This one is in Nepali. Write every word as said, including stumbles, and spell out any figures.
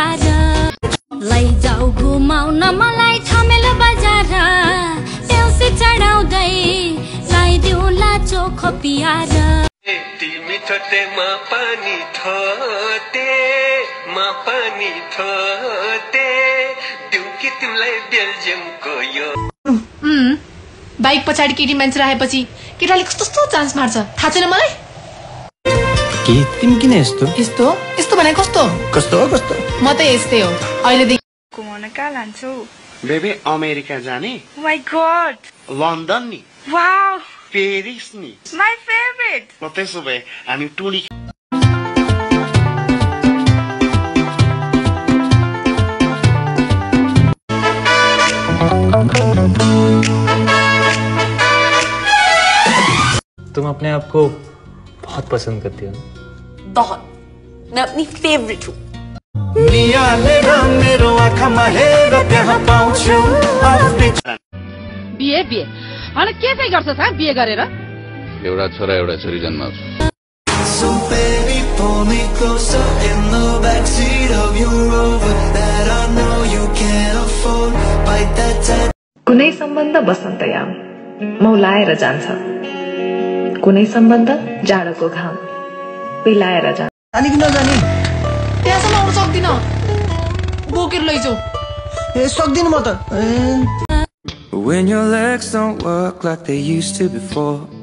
बिहार लैजाऊ घुमाउन मलाई ठमेलो बजार देउसी चढाउँदै लाइदिउला चोखो पियार तिमी छोटेमा पानी थोटे मा पानी थोटे दिउकी तिमीलाई बेल्जियमको यो बाइक पछाडि केटी मान्छे राखेपछि केटाले कस्तो कस्तो चान्स मार्छ थाहा छैन मलाई के तिमी किन यस्तो यस्तो यस्तो भने कस्तो कस्तो कस्तो म त यस्तै हो अहिले देखि घुमाउन कहाँ लान्छौ बेबी अमेरिका जाने माय गॉड लन्डन नि वाउ पेरिस नि माय फेभरेट ल त्यसो भए हामी टुनी तुम अपने आप को बहुत पसंद करती हो बहुत मैं अपनी फेवरेट हूँ बिहे बिहे अनि के चाहिँ गर्छस् ह बिहे गरेर एउटा छोरा एउटा छोरी जन्माउँछु कुनै सम्बन्ध बसन्तयाम मौलाएर जान्छ कुनै सम्बन्ध जाडोको घाम पिलाएर जान्छ अनि किन जाने त्यहाँसम्म आउन सक्दिन बोकेर लैजाऊ ए सक्दिन म त When your legs don't work like they used to before